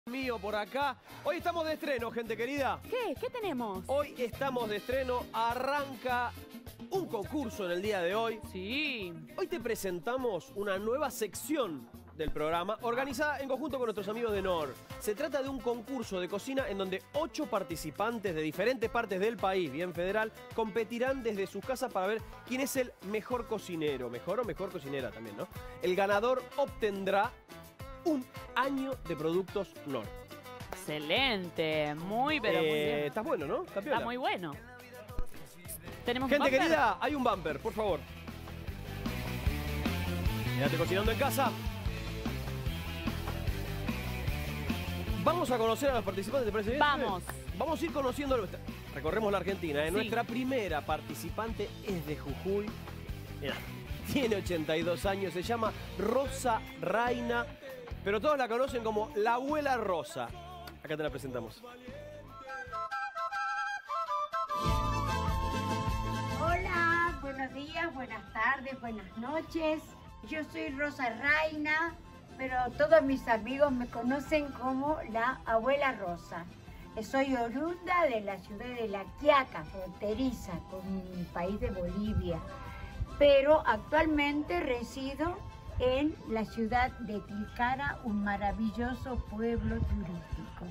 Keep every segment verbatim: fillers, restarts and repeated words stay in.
Mío por acá. Hoy estamos de estreno, gente querida. ¿Qué? ¿Qué tenemos? Hoy estamos de estreno. Arranca un concurso en el día de hoy. Sí. Hoy te presentamos una nueva sección del programa organizada en conjunto con nuestros amigos de Knorr. Se trata de un concurso de cocina en donde ocho participantes de diferentes partes del país, bien federal, competirán desde sus casas para ver quién es el mejor cocinero. Mejor o mejor cocinera también, ¿no? El ganador obtendrá un año de productos Knorr. Excelente. Muy, pero Eh, muy bien. Está bueno, ¿no? Está piola. Está muy bueno. ¿Tenemos Gente un bumper? querida, hay un bumper, por favor. Quédate cocinando en casa. Vamos a conocer a los participantes, ¿te parece bien? Vamos. Vamos a ir conociendo. Recorremos la Argentina. ¿eh? Sí. Nuestra primera participante es de Jujuy. Mirá, tiene ochenta y dos años, se llama Rosa Raina, pero todos la conocen como la abuela Rosa. Acá te la presentamos. Hola, buenos días, buenas tardes, buenas noches. Yo soy Rosa Raina, pero todos mis amigos me conocen como la abuela Rosa. Soy oriunda de la ciudad de La Quiaca, fronteriza con mi país de Bolivia, pero actualmente resido en la ciudad de Tilcara, un maravilloso pueblo turístico.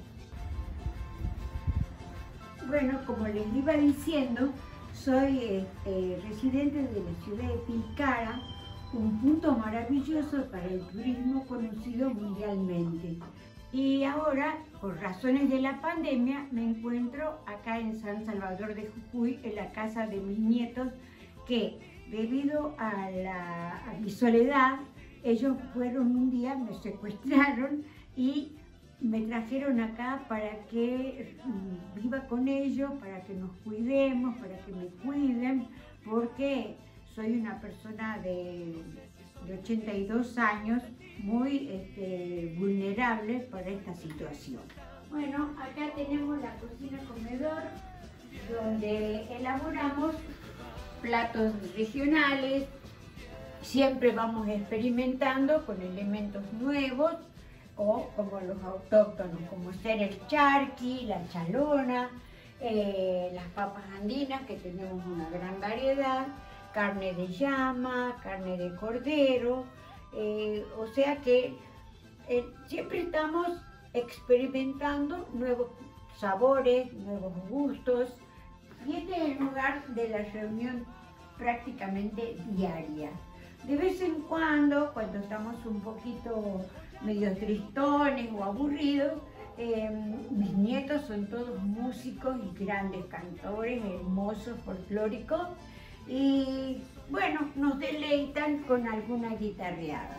Bueno, como les iba diciendo, soy este, residente de la ciudad de Tilcara, un punto maravilloso para el turismo conocido mundialmente. Y ahora, por razones de la pandemia, me encuentro acá en San Salvador de Jujuy, en la casa de mis nietos, que debido a, la, a mi soledad, ellos fueron un día, me secuestraron y me trajeron acá para que mm, viva con ellos, para que nos cuidemos, para que me cuiden, porque soy una persona de, de ochenta y dos años, muy este, vulnerable para esta situación. Bueno, acá tenemos la cocina comedor, donde elaboramos platos regionales. Siempre vamos experimentando con elementos nuevos o como los autóctonos, como ser el charqui, la chalona, eh, las papas andinas, que tenemos una gran variedad, carne de llama, carne de cordero, eh, o sea que eh, siempre estamos experimentando nuevos sabores, nuevos gustos, y este es el lugar de la reunión prácticamente diaria. De vez en cuando, cuando estamos un poquito medio tristones o aburridos, eh, mis nietos son todos músicos y grandes cantores, hermosos, folclóricos, y bueno, nos deleitan con alguna guitarreada.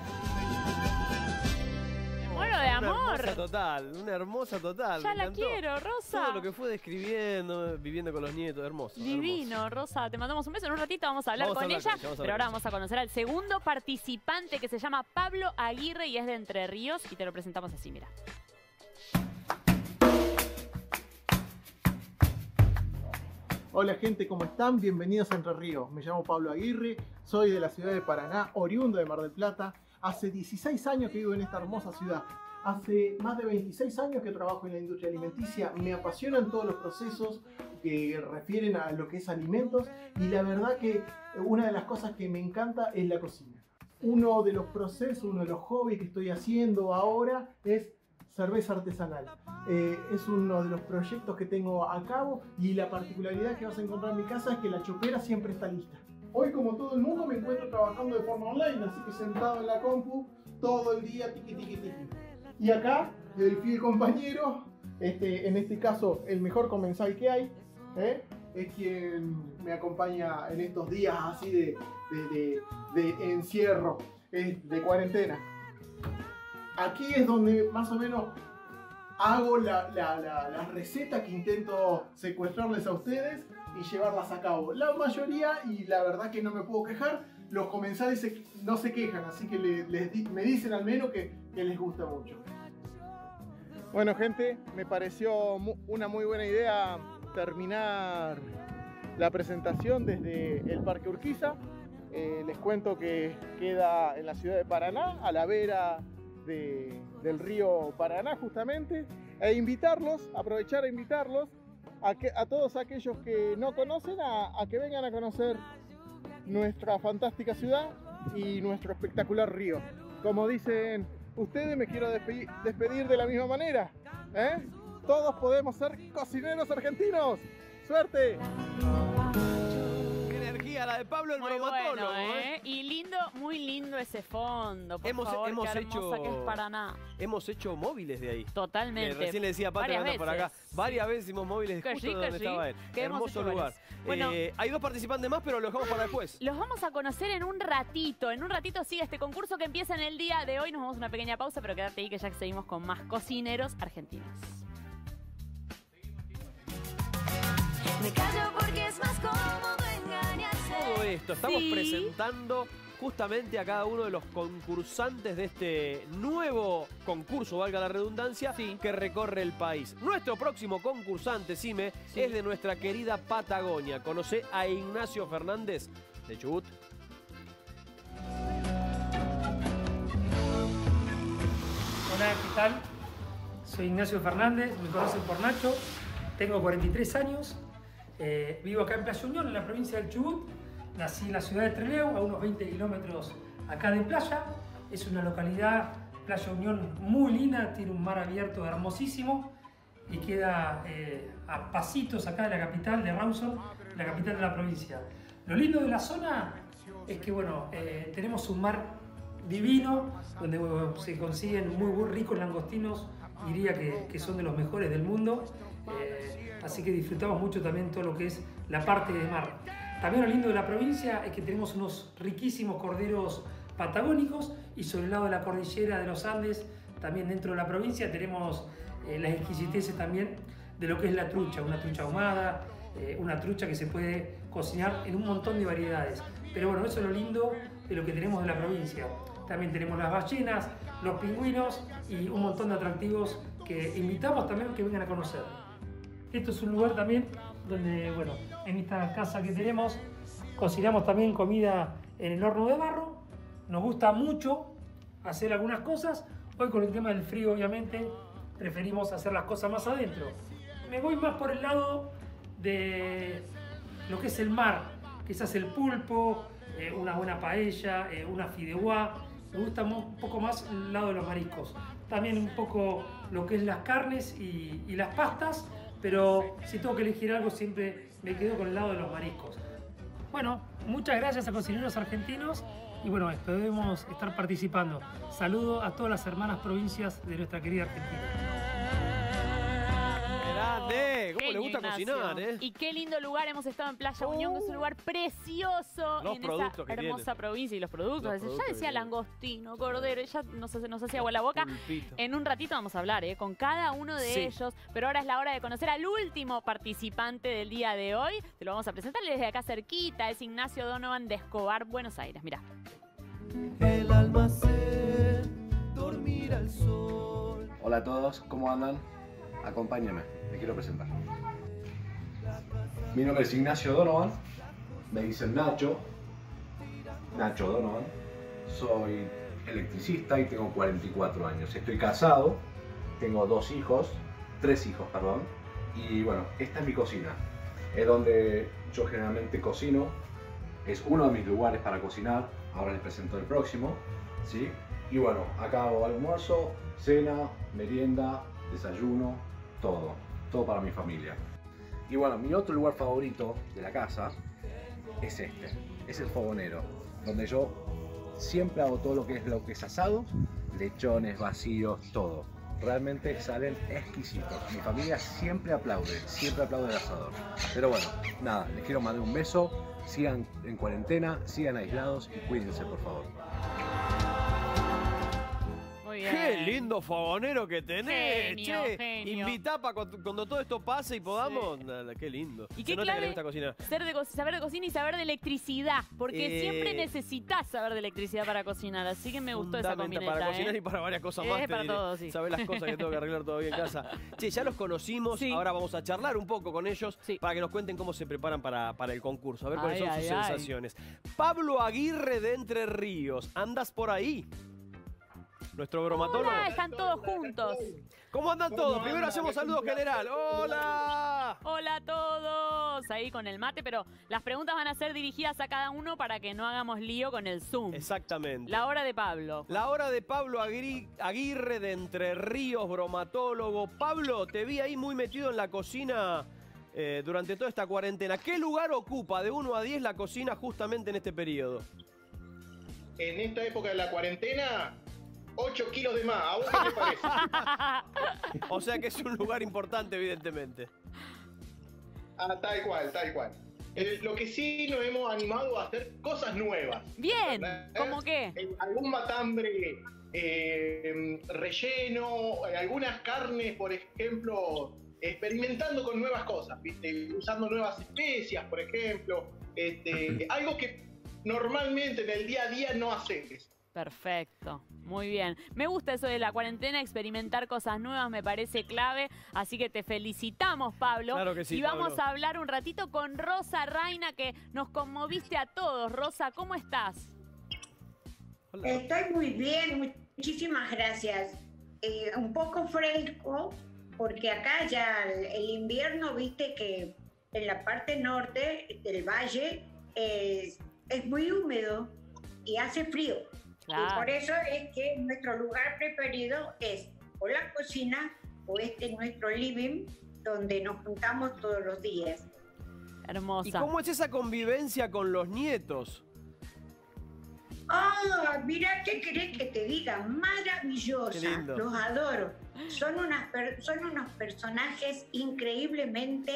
Bueno, de amor. Una hermosa total, una hermosa total. Ya me la encantó. quiero, Rosa. Todo lo que fue describiendo, viviendo con los nietos, hermoso. Divino, hermoso. Rosa. Te mandamos un beso. En un ratito vamos a hablar Vamos a con hablar ella. con ella, vamos a Pero hablar ahora con vamos a conocer al segundo participante, que se llama Pablo Aguirre y es de Entre Ríos. Y te lo presentamos así, mira. Hola gente, ¿cómo están? Bienvenidos a Entre Ríos. Me llamo Pablo Aguirre, soy de la ciudad de Paraná, oriundo de Mar del Plata. Hace dieciséis años que vivo en esta hermosa ciudad. Hace más de veintiséis años que trabajo en la industria alimenticia. Me apasionan todos los procesos que refieren a lo que es alimentos, y la verdad que una de las cosas que me encanta es la cocina. Uno de los procesos, uno de los hobbies que estoy haciendo ahora es cerveza artesanal. Eh, es uno de los proyectos que tengo a cabo, y la particularidad que vas a encontrar en mi casa es que la chopera siempre está lista. Hoy, como todo el mundo, me encuentro trabajando de forma online, así que sentado en la compu todo el día, tiqui tiqui tiqui. Y acá, el fiel compañero, este, en este caso el mejor comensal que hay, ¿eh? es quien me acompaña en estos días así de, de, de, de encierro, eh, de cuarentena. Aquí es donde más o menos hago la, la, la, la receta que intento secuestrarles a ustedes y llevarlas a cabo. La mayoría, y la verdad que no me puedo quejar, los comensales se, no se quejan, así que le, les, me dicen al menos que, que les gusta mucho. Bueno gente, me pareció una muy buena idea terminar la presentación desde el Parque Urquiza. Eh, les cuento que queda en la ciudad de Paraná, a la vera de, del río Paraná justamente, e invitarlos, aprovechar a invitarlos a, que, a todos aquellos que no conocen a, a que vengan a conocer nuestra fantástica ciudad y nuestro espectacular río. Como dicen ustedes, me quiero despedir, despedir de la misma manera, ¿eh? Todos podemos ser cocineros argentinos. ¡Suerte! ¡Qué energía la de Pablo el Muy bromatólogo! bueno, ¿eh? ¿eh? Y lindo, muy lindo ese fondo. Por Hemos- favor, hemos qué hermosa hecho- que es Paraná. Hemos hecho móviles de ahí. Totalmente. Que recién le decía a Pati, Varias anda por acá. veces. Varias veces hicimos móviles Que justo sí, que donde sí. estaba él. Que hemos Hermoso hecho lugar. varios. Bueno. Eh, hay dos participantes más, pero lo dejamos para después. Los vamos a conocer en un ratito. En un ratito sigue este concurso que empieza en el día de hoy. Nos vamos a una pequeña pausa, pero quédate ahí que ya seguimos con más cocineros argentinos. Me callo porque es más cómodo engañarse. Todo esto, estamos Sí. presentando justamente a cada uno de los concursantes de este nuevo concurso, valga la redundancia, Sí. que recorre el país. Nuestro próximo concursante, Sime, Sí. es de nuestra querida Patagonia. Conoce a Ignacio Fernández de Chubut. Hola, ¿qué tal? Soy Ignacio Fernández, me conocen por Nacho, tengo cuarenta y tres años, eh, vivo acá en Playa Unión, en la provincia del Chubut, nací en la ciudad de Trelew, a unos veinte kilómetros acá de playa, es una localidad, Playa Unión, muy linda, tiene un mar abierto hermosísimo y queda eh, a pasitos acá de la capital de Rawson, la capital de la provincia. Lo lindo de la zona es que bueno, eh, tenemos un mar divino, donde bueno, se consiguen muy, muy ricos langostinos, diría que, que son de los mejores del mundo, eh, así que disfrutamos mucho también todo lo que es la parte de mar. También lo lindo de la provincia es que tenemos unos riquísimos corderos patagónicos y sobre el lado de la cordillera de los Andes, también dentro de la provincia tenemos eh, las exquisiteces también de lo que es la trucha, una trucha ahumada, eh, una trucha que se puede cocinar en un montón de variedades. Pero bueno, eso es lo lindo de lo que tenemos de la provincia. También tenemos las ballenas, los pingüinos y un montón de atractivos que invitamos también que vengan a conocer. Esto es un lugar también donde, bueno, en esta casa que tenemos, cocinamos también comida en el horno de barro. Nos gusta mucho hacer algunas cosas. Hoy con el tema del frío, obviamente, preferimos hacer las cosas más adentro. Me voy más por el lado de lo que es el mar, quizás el pulpo, eh, una buena paella, eh, una fideuá. Me gusta un poco más el lado de los mariscos. También un poco lo que es las carnes y, y las pastas, pero si tengo que elegir algo siempre me quedo con el lado de los mariscos. Bueno, muchas gracias a Cocineros Argentinos y bueno, esperemos estar participando. Saludo a todas las hermanas provincias de nuestra querida Argentina. ¡Grande! ¿Cómo le Genio, gusta Ignacio. cocinar, eh? Y qué lindo lugar, hemos estado en Playa Unión, que es un lugar precioso Los en productos que esa hermosa tiene. provincia y los productos. Los ya productos que decía tiene. langostino, cordero, ya nos, hace- nos hacía agua la boca. Pulpito. En un ratito vamos a hablar ¿eh? con cada uno de Sí. ellos, pero ahora es la hora de conocer al último participante del día de hoy. Te lo vamos a presentar desde acá cerquita, es Ignacio Donovan de Escobar, Buenos Aires. Mirá. El almacén, dormir al sol. Hola a todos, ¿cómo andan? Acompáñenme, me quiero presentar. Mi nombre es Ignacio Donovan, me dicen Nacho, Nacho Donovan. Soy electricista y tengo cuarenta y cuatro años. Estoy casado, tengo dos hijos, tres hijos, perdón. Y bueno, esta es mi cocina. Es donde yo generalmente cocino. Es uno de mis lugares para cocinar. Ahora les presento el próximo, ¿sí? Y bueno, acá hago almuerzo, cena, merienda, desayuno, todo. Todo para mi familia. Y bueno, mi otro lugar favorito de la casa es este. Es el fogonero, donde yo siempre hago todo lo que es lo que es asado, lechones, vacíos, todo. Realmente salen exquisitos. Mi familia siempre aplaude, siempre aplaude el asador. Pero bueno, nada, les quiero mandar un beso. Sigan en cuarentena, sigan aislados y cuídense, por favor. Muy bien. ¡Qué lindo fogonero que tenés! Genio, che, genio. invitá para cuando, cuando todo esto pase y podamos. Sí. Nada, qué lindo. Y Se qué nota que clave le gusta cocinar. ser de co- saber de cocina y saber de electricidad, porque Eh, siempre necesitas saber de electricidad para cocinar, así que me gustó esa Fundamental combineta. para cocinar ¿eh? y para varias cosas Eh, más. te para diré. todo, sí. Sabés las cosas que tengo que arreglar todavía en casa. Che, ya los conocimos, Sí. ahora vamos a charlar un poco con ellos Sí. para que nos cuenten cómo se preparan para, para el concurso, a ver cuáles Ay, son ay, sus ay. sensaciones. Pablo Aguirre de Entre Ríos, ¿andas por ahí? nuestro bromatólogo. Hola, están todos juntos. ¿Cómo andan todos? Primero hacemos saludo general. ¡Hola! Hola a todos. Ahí con el mate, pero las preguntas van a ser dirigidas a cada uno para que no hagamos lío con el Zoom. Exactamente. La hora de Pablo. La hora de Pablo Agri- Aguirre de Entre Ríos, bromatólogo. Pablo, te vi ahí muy metido en la cocina eh, durante toda esta cuarentena. ¿Qué lugar ocupa de uno a diez la cocina justamente en este periodo? En esta época de la cuarentena, ocho kilos de más. ¿A vos qué te parece? O sea que es un lugar importante, evidentemente. Ah, tal cual, tal cual. Eh, lo que sí nos hemos animado a hacer cosas nuevas. Bien, ¿Verdad? ¿cómo qué? Eh, algún matambre eh, relleno, eh, algunas carnes, por ejemplo, experimentando con nuevas cosas, ¿viste? Usando nuevas especias, por ejemplo. Este, algo que normalmente en el día a día no haces. Perfecto, muy bien. Me gusta eso de la cuarentena, experimentar cosas nuevas me parece clave, así que te felicitamos, Pablo. Claro que sí, y vamos Pablo. a hablar un ratito con Rosa Raina, que nos conmoviste a todos. Rosa, ¿cómo estás? Hola. Estoy muy bien, muchísimas gracias. Eh, un poco fresco, porque acá ya el, el invierno, viste que en la parte norte del valle eh, es muy húmedo y hace frío. Claro. Y por eso es que nuestro lugar preferido es o la cocina o este nuestro living, donde nos juntamos todos los días. Hermosa. ¿Y cómo es esa convivencia con los nietos? Ah, mira, ¿qué querés que te diga? Maravillosa, Qué lindo. los adoro. Son, unas per- son unos personajes increíblemente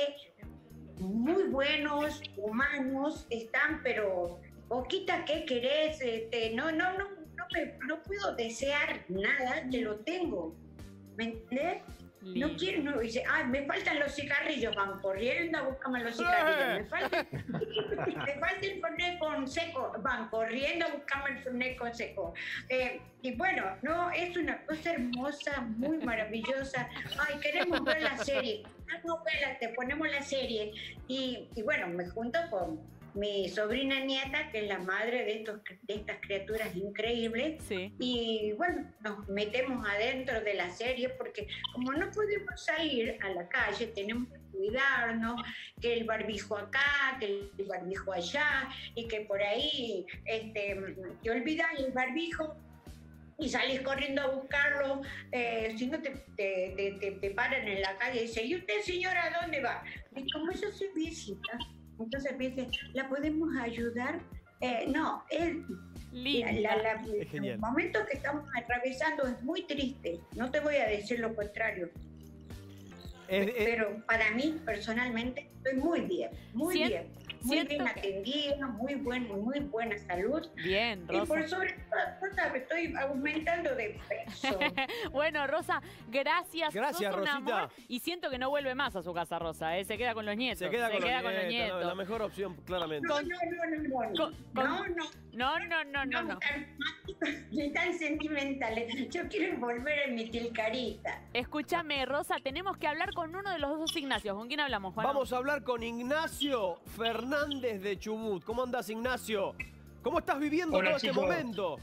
muy buenos, humanos, están, pero poquita que querés, este, no, no, no, no, me, no puedo desear nada, te lo tengo, ¿me entendés? Lindo. No quiero, no, dice, ay, me faltan los cigarrillos, van corriendo a buscarme los cigarrillos, me falta, me falta el fernet con seco, van corriendo a buscarme el fernet con seco. Eh, y bueno, no, es una cosa hermosa, muy maravillosa. Ay, queremos ver la serie. Ah, no, vela, te ponemos la serie. Y, y bueno, me junto con mi sobrina nieta, que es la madre de, estos, de estas criaturas increíbles. Sí. Y bueno, nos metemos adentro de la serie porque como no podemos salir a la calle, tenemos que cuidarnos, que el barbijo acá, que el barbijo allá, y que por ahí este, te olvidas el barbijo y salís corriendo a buscarlo, eh, si no te, te, te, te, te paran en la calle y dicen, ¿y usted, señora, a dónde va? Y como yo soy visita, entonces me dice, ¿la podemos ayudar? Eh, no, él... Linda. La, la, la, Es genial. el momento que estamos atravesando es muy triste, no te voy a decir lo contrario, Es- es- pero para mí personalmente estoy muy bien, muy Sien- bien, muy siento bien que- atendida, muy buena, muy buena salud. Bien, Y Rosa. por sobre todas las cosas estoy aumentando de peso. Bueno, Rosa, gracias. Gracias, sos un Rosita. amor. Y siento que no vuelve más a su casa, Rosa, ¿eh? Se queda con los nietos. se queda, con, los con los nietos, nietos. La mejor opción, claramente. No, no, no, no, no, Con- no, con- no, No, no, no, no, no, no. tan mágicos ni tan sentimentales. Yo quiero volver a mi tilcarita. Escúchame, Rosa, tenemos que hablar con uno de los dos Ignacios. ¿Con quién hablamos, Juan? Vamos a hablar con Ignacio Fernández de Chubut. ¿Cómo andás, Ignacio? ¿Cómo estás viviendo Hola, todo este chicos. momento?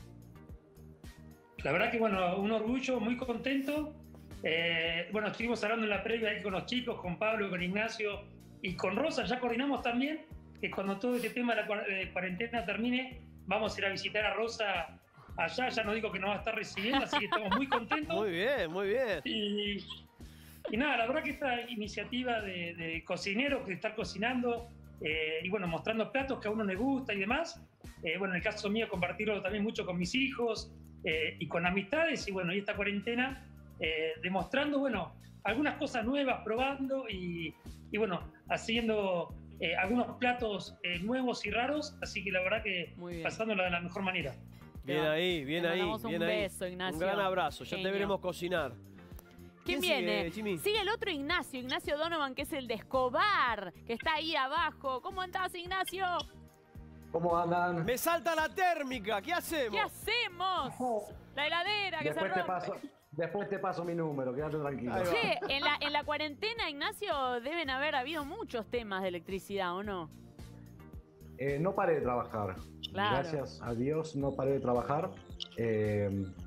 La verdad que, bueno, un orgullo, muy contento. Eh, bueno, estuvimos hablando en la previa ahí con los chicos, con Pablo, con Ignacio y con Rosa. Ya coordinamos también que cuando todo este tema de la cua- de cuarentena termine, vamos a ir a visitar a Rosa allá. Ya nos digo que nos va a estar recibiendo, así que estamos muy contentos. Muy bien, muy bien. Y, y nada, la verdad que esta iniciativa de, de cocineros, de estar cocinando eh, y bueno, mostrando platos que a uno le gusta y demás, eh, bueno, en el caso mío compartirlo también mucho con mis hijos eh, y con amistades, y bueno, y esta cuarentena eh, demostrando, bueno, algunas cosas nuevas, probando y, y bueno, haciendo eh, algunos platos eh, nuevos y raros, así que la verdad que Muy bien. pasándola de la mejor manera. Bien ahí, bien Te ahí. mandamos un bien ahí. beso, Ignacio. Un gran abrazo. Ya Genio. te veremos cocinar. ¿Quién sigue, viene? Jimmy? Sigue el otro Ignacio, Ignacio Donovan, que es el de Escobar, que está ahí abajo. ¿Cómo andás, Ignacio? ¿Cómo andan? Me salta la térmica. ¿Qué hacemos? ¿Qué hacemos? La heladera que Después se te, rompe. paso, después te paso mi número, quédate tranquilo. Ahí va. Che, en la, en la cuarentena, Ignacio, deben haber habido muchos temas de electricidad, ¿o no? Eh, no paré de trabajar. Claro. Gracias a Dios no paré de trabajar. Eh,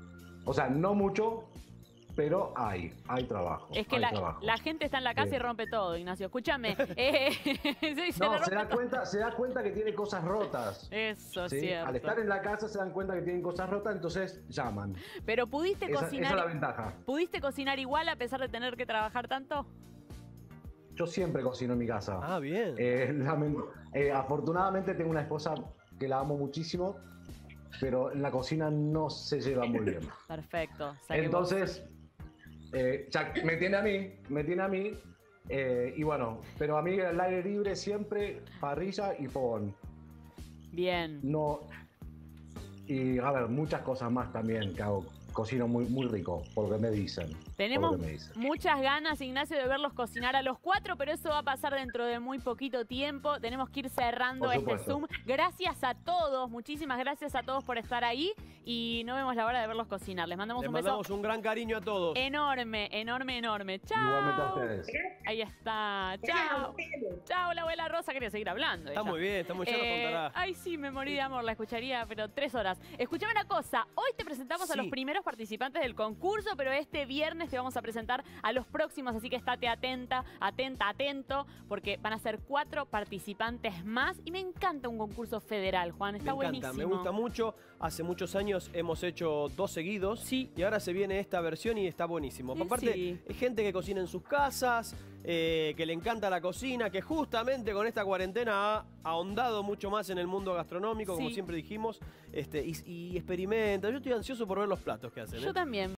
O sea, no mucho, pero hay, hay trabajo. Es que hay la, trabajo. la gente está en la casa Sí. y rompe todo, Ignacio. Escúchame. Eh, se, se le No, rompe se da, todo. cuenta, se da cuenta que tiene cosas rotas. Eso es ¿sí? cierto. Al estar en la casa se dan cuenta que tienen cosas rotas, entonces llaman. Pero pudiste Esa, cocinar. esa es la ventaja. ¿Pudiste cocinar igual a pesar de tener que trabajar tanto? Yo siempre cocino en mi casa. Ah, bien. Eh, lamen- eh, afortunadamente tengo una esposa que la amo muchísimo, pero en la cocina no se lleva muy bien. Perfecto. O sea que vos- Entonces, eh, ya me tiene a mí, me tiene a mí, eh, y bueno, pero a mí al aire libre siempre parrilla y fogón. Bien. No, y a ver, muchas cosas más también que hago. Cocino muy, muy rico, por lo que me dicen. por Tenemos lo que me dicen. muchas ganas, Ignacio, de verlos cocinar a los cuatro, pero eso va a pasar dentro de muy poquito tiempo. Tenemos que ir cerrando Por este supuesto. Zoom. Gracias a todos, muchísimas gracias a todos por estar ahí y no vemos la hora de verlos cocinar. Les mandamos Les un mandamos beso un gran cariño a todos. enorme, enorme, enorme. Chao. Igualmente a ustedes. Ahí está. Chao. Chao, la abuela Rosa. Quería seguir hablando. Está ella. muy bien, está muy bien, nos Eh, contará. Ay, sí, me morí de amor, la escucharía, pero tres horas. Escuchame una cosa, hoy te presentamos a Sí. los primeros participantes del concurso, pero este viernes te vamos a presentar a los próximos, así que estate atenta, atenta, atento, porque van a ser cuatro participantes más y me encanta un concurso federal, Juan, está Me encanta, buenísimo. me gusta mucho. Hace muchos años hemos hecho dos seguidos. Sí. Y ahora se viene esta versión y está buenísimo. Sí, Aparte, sí. es gente que cocina en sus casas, eh, que le encanta la cocina, que justamente con esta cuarentena ha ahondado mucho más en el mundo gastronómico, como Sí. siempre dijimos, este, y, y experimenta. Yo estoy ansioso por ver los platos que hacen. Yo ¿eh? también.